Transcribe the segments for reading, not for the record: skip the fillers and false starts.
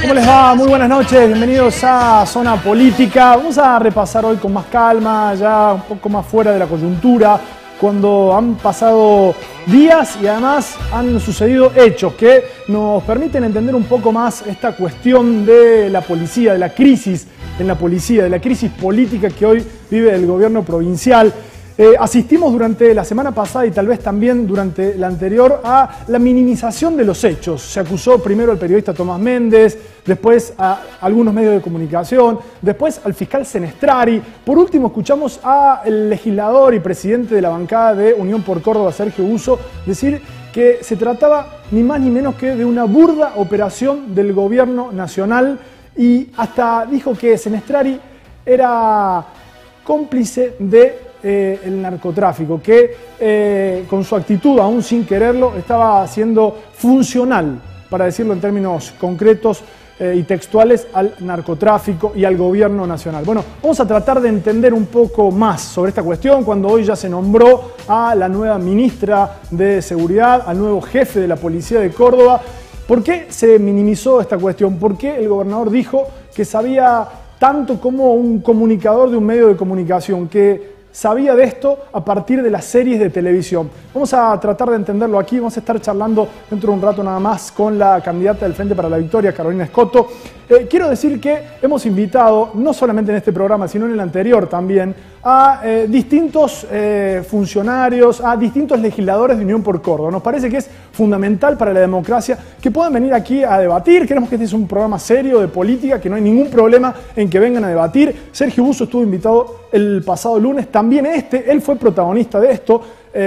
¿Cómo les va? Muy buenas noches, bienvenidos a Zona Política. Vamos a repasar hoy con más calma, ya un poco más fuera de la coyuntura, cuando han pasado días y además han sucedido hechos que nos permiten entender un poco más esta cuestión de la policía, de la crisis en la policía, de la crisis política que hoy vive el gobierno provincial. Asistimos durante la semana pasada y tal vez también durante la anterior a la minimización de los hechos. Se acusó primero al periodista Tomás Méndez, después a algunos medios de comunicación, después al fiscal Senestrari. Por último escuchamos al legislador y presidente de la bancada de Unión por Córdoba, Sergio Busso, decir que se trataba ni más ni menos que de una burda operación del gobierno nacional, y hasta dijo que Senestrari era cómplice de el narcotráfico, que con su actitud, aún sin quererlo, estaba siendo funcional, para decirlo en términos concretos y textuales, al narcotráfico y al gobierno nacional. Bueno, vamos a tratar de entender un poco más sobre esta cuestión, cuando hoy ya se nombró a la nueva ministra de Seguridad, al nuevo jefe de la Policía de Córdoba. ¿Por qué se minimizó esta cuestión? ¿Por qué el gobernador dijo que sabía tanto como un comunicador de un medio de comunicación, que sabía de esto a partir de las series de televisión? Vamos a tratar de entenderlo aquí. Vamos a estar charlando dentro de un rato nada más con la candidata del Frente para la Victoria, Carolina Escoto. Quiero decir que hemos invitado, no solamente en este programa, sino en el anterior también, a distintos funcionarios, a distintos legisladores de Unión por Córdoba. Nos parece que es fundamental para la democracia que puedan venir aquí a debatir. Queremos que este es un programa serio de política, que no hay ningún problema en que vengan a debatir. Sergio Busso estuvo invitado el pasado lunes, también él fue protagonista de esto.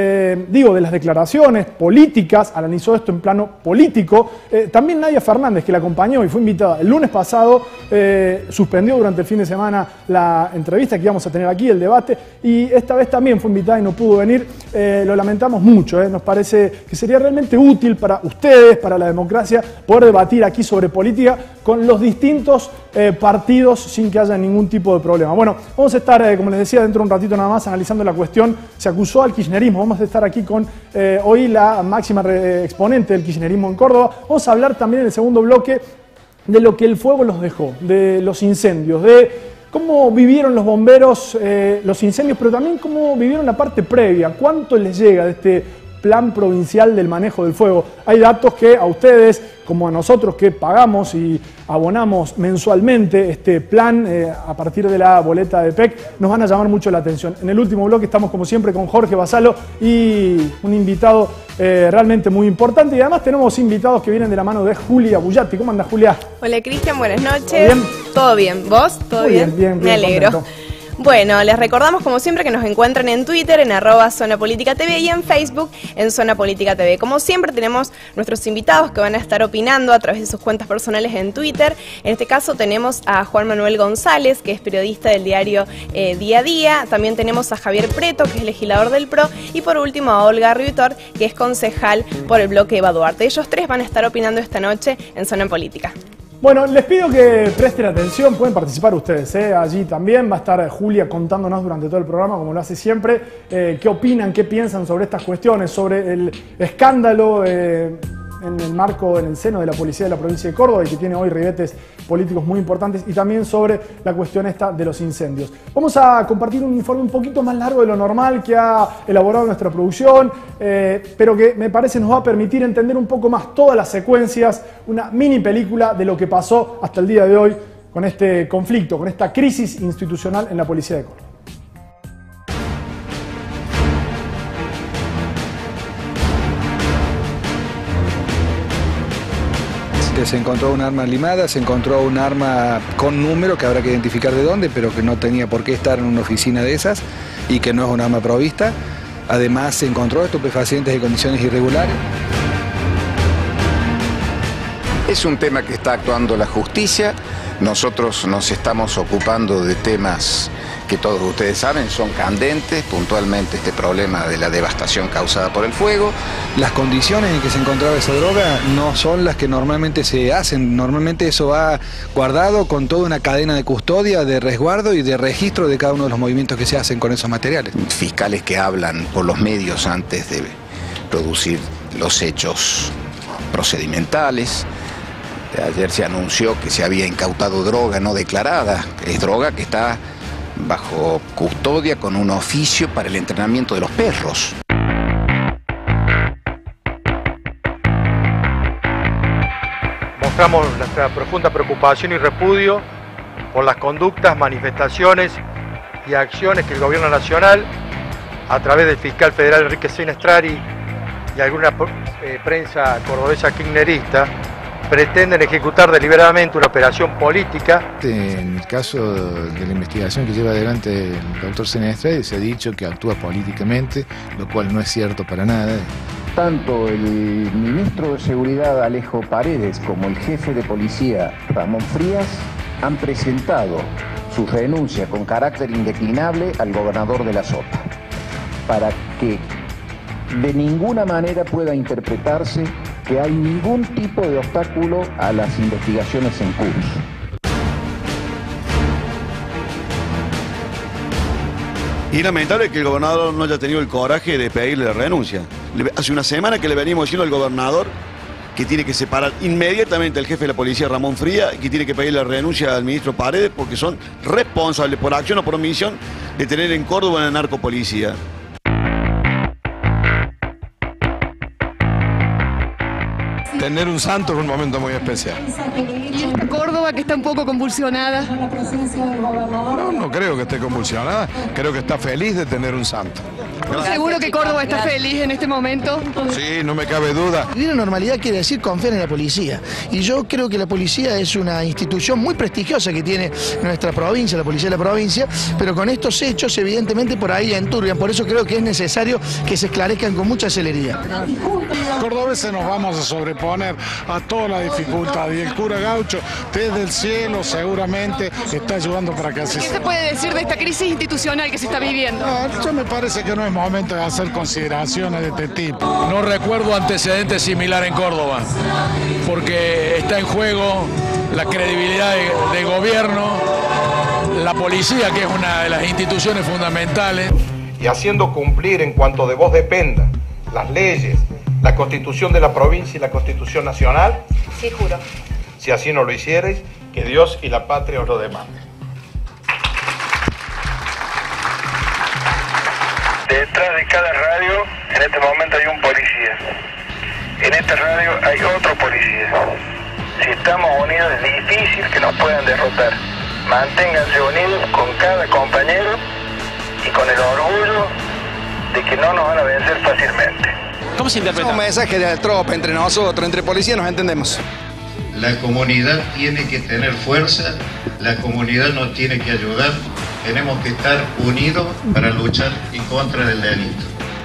De las declaraciones políticas, analizó esto en plano político. También Nadia Fernández, que la acompañó y fue invitada el lunes pasado, suspendió durante el fin de semana la entrevista que íbamos a tener aquí, el debate, y esta vez también fue invitada y no pudo venir. Lo lamentamos mucho, nos parece que sería realmente útil para ustedes, para la democracia, poder debatir aquí sobre política con los distintos partidos sin que haya ningún tipo de problema. Bueno, vamos a estar, como les decía, dentro de un ratito nada más analizando la cuestión. Se acusó al kirchnerismo. Vamos a estar aquí con hoy la máxima exponente del kirchnerismo en Córdoba. Vamos a hablar también en el segundo bloque de lo que el fuego los dejó, de los incendios, de cómo vivieron los bomberos los incendios, pero también cómo vivieron la parte previa, cuánto les llega de este plan provincial del manejo del fuego. Hay datos que a ustedes, como a nosotros que pagamos y abonamos mensualmente este plan a partir de la boleta de PEC, nos van a llamar mucho la atención. En el último bloque estamos como siempre con Jorge Basalo y un invitado realmente muy importante, y además tenemos invitados que vienen de la mano de Julia Bullati. ¿Cómo anda, Julia? Hola, Cristian, buenas noches. ¿Bien? ¿Todo bien? ¿Vos? ¿Todo bien? Bien, Me alegro. Contento. Bueno, les recordamos como siempre que nos encuentran en Twitter en @ZonaPolíticaTV y en Facebook en Zona Política TV. Como siempre tenemos nuestros invitados que van a estar opinando a través de sus cuentas personales en Twitter. En este caso tenemos a Juan Manuel González, que es periodista del diario Día a Día. También tenemos a Javier Preto, que es legislador del PRO. Y por último a Olga Riutor, que es concejal por el bloque Eva Duarte. Ellos tres van a estar opinando esta noche en Zona Política. Bueno, les pido que presten atención, pueden participar ustedes, allí también va a estar Julia contándonos durante todo el programa, como lo hace siempre, qué opinan, qué piensan sobre estas cuestiones, sobre el escándalo en el marco, en el seno de la policía de la provincia de Córdoba, y que tiene hoy ribetes políticos muy importantes, y también sobre la cuestión esta de los incendios. Vamos a compartir un informe un poquito más largo de lo normal que ha elaborado nuestra producción, pero que me parece nos va a permitir entender un poco más todas las secuencias, una mini película de lo que pasó hasta el día de hoy con este conflicto, con esta crisis institucional en la policía de Córdoba. Se encontró un arma limada, se encontró un arma con número que habrá que identificar de dónde, pero que no tenía por qué estar en una oficina de esas y que no es un arma provista. Además se encontró estupefacientes de condiciones irregulares. Es un tema que está actuando la justicia. Nosotros nos estamos ocupando de temas que todos ustedes saben son candentes, puntualmente este problema de la devastación causada por el fuego. Las condiciones en que se encontraba esa droga no son las que normalmente se hacen. Normalmente eso va guardado con toda una cadena de custodia, de resguardo y de registro de cada uno de los movimientos que se hacen con esos materiales. Fiscales que hablan por los medios antes de producir los hechos procedimentales. Ayer se anunció que se había incautado droga no declarada. Es droga que está bajo custodia con un oficio para el entrenamiento de los perros. Mostramos nuestra profunda preocupación y repudio por las conductas, manifestaciones y acciones que el Gobierno Nacional, a través del fiscal federal Enrique Sinestrari y alguna prensa cordobesa kirchnerista, pretenden ejecutar deliberadamente una operación política. En el caso de la investigación que lleva adelante el doctor Sinestrari se ha dicho que actúa políticamente, lo cual no es cierto para nada. Tanto el ministro de Seguridad Alejo Paredes como el jefe de policía Ramón Frías han presentado su renuncia con carácter indeclinable al gobernador de La Sota, para que de ninguna manera pueda interpretarse que hay ningún tipo de obstáculo a las investigaciones en curso. Y lamentable que el gobernador no haya tenido el coraje de pedirle la renuncia. Hace una semana que le venimos diciendo al gobernador que tiene que separar inmediatamente al jefe de la policía, Ramón Frías, y que tiene que pedirle la renuncia al ministro Paredes porque son responsables por acción o por omisión de tener en Córdoba una narcopolicía. Tener un santo es un momento muy especial. ¿Y esta Córdoba que está un poco convulsionada? No creo que esté convulsionada, creo que está feliz de tener un santo. ¿Seguro que Córdoba está feliz en este momento? Sí, no me cabe duda. Vivir en normalidad quiere decir confiar en la policía. Y yo creo que la policía es una institución muy prestigiosa que tiene nuestra provincia, la policía de la provincia, pero con estos hechos evidentemente por ahí enturbian. Por eso creo que es necesario que se esclarezcan con mucha celeridad. Cordobeses nos vamos a sobreponer a toda la dificultad y el cura Gaucho desde el cielo seguramente está ayudando para que así sea. ¿Qué se puede decir de esta crisis institucional que se está viviendo? Yo me parece que no es momento de hacer consideraciones de este tipo. No recuerdo antecedentes similares en Córdoba, porque está en juego la credibilidad del gobierno, la policía, que es una de las instituciones fundamentales. Y haciendo cumplir en cuanto de vos dependa las leyes, la Constitución de la provincia y la Constitución nacional. Sí, juro. Si así no lo hicierais, que Dios y la patria os lo demanden. Detrás de cada radio, en este momento hay un policía. En esta radio hay otro policía. Si estamos unidos es difícil que nos puedan derrotar. Manténganse unidos con cada compañero y con el orgullo de que no nos van a vencer fácilmente. ¿Cómo se interpreta? Es un mensaje de la tropa, entre nosotros, entre policías nos entendemos. La comunidad tiene que tener fuerza, la comunidad nos tiene que ayudar, tenemos que estar unidos para luchar en contra del delito.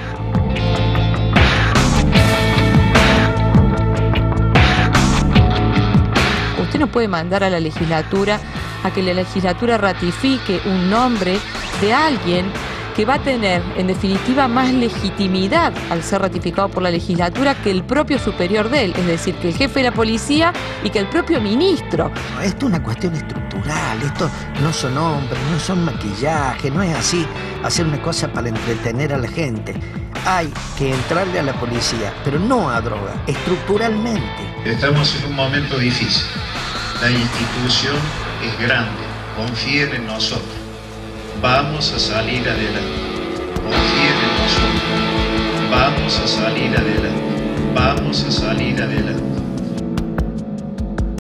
Usted no puede mandar a la legislatura a que la legislatura ratifique un nombre de alguien que va a tener, en definitiva, más legitimidad al ser ratificado por la legislatura que el propio superior de él, es decir, que el jefe de la policía y que el propio ministro. Esto es una cuestión estructural, esto no son hombres, no son maquillaje, no es así hacer una cosa para entretener a la gente. Hay que entrarle a la policía, pero no a droga, estructuralmente. Estamos en un momento difícil, la institución es grande, confíen en nosotros. Vamos a salir adelante. Confíen en nosotros. Vamos a salir adelante. Vamos a salir adelante.